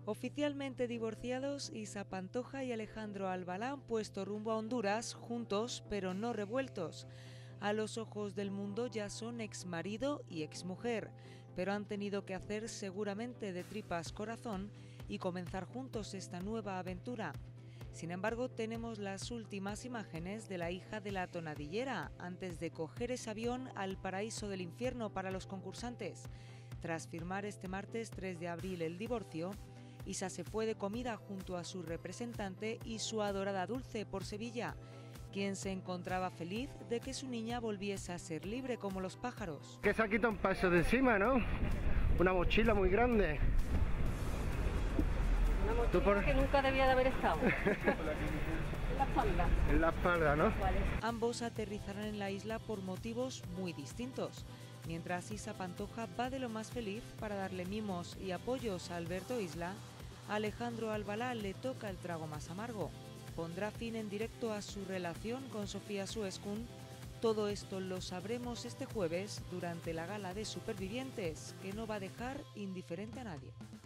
Oficialmente divorciados, Isa Pantoja y Alejandro Albalá han puesto rumbo a Honduras, juntos pero no revueltos. A los ojos del mundo ya son exmarido y exmujer, pero han tenido que hacer seguramente de tripas corazón y comenzar juntos esta nueva aventura. Sin embargo, tenemos las últimas imágenes de la hija de la tonadillera antes de coger ese avión al paraíso del infierno para los concursantes. Tras firmar este martes 3 de abril el divorcio, Isa se fue de comida junto a su representante y su adorada Dulce por Sevilla, quien se encontraba feliz de que su niña volviese a ser libre como los pájaros. Que se ha quitado un paso de encima, ¿no? Una mochila muy grande. Una mochila que nunca debía de haber estado. En la espalda. En la espalda, ¿no? Ambos aterrizarán en la isla por motivos muy distintos. Mientras Isa Pantoja va de lo más feliz para darle mimos y apoyos a Alberto Isla, a Alejandro Albalá le toca el trago más amargo. Pondrá fin en directo a su relación con Sofía Sueskun. Todo esto lo sabremos este jueves durante la gala de Supervivientes, que no va a dejar indiferente a nadie.